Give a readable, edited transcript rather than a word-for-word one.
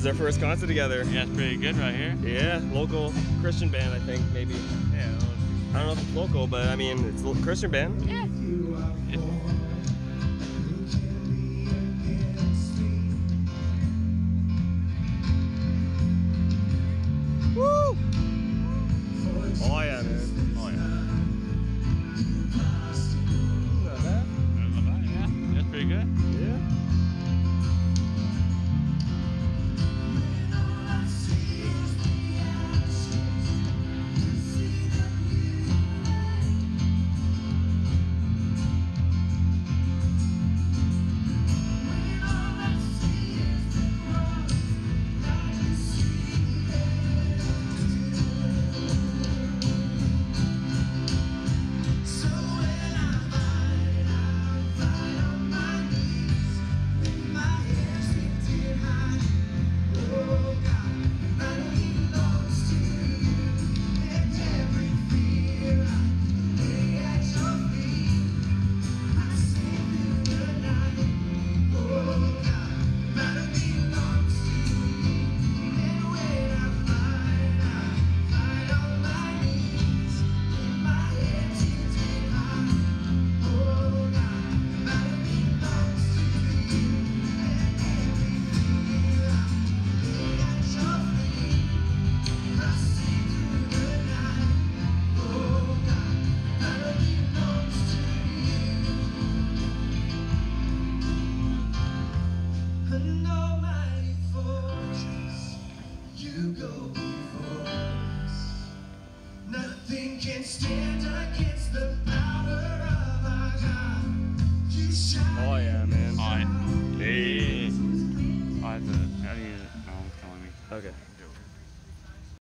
is our first concert together. Yeah, it's pretty good right here. Yeah, local Christian band, I think, maybe. Yeah. I don't know if it's local, but I mean, it's a Christian band. Yeah. Woo! Oh yeah, man. Oh yeah. Not bad. Yeah, that's pretty good. Yeah. Nothing can stand against the power of our God. You shine. Oh yeah, man. Alright. Hey. I have to, how do you, no, it's telling me. Okay.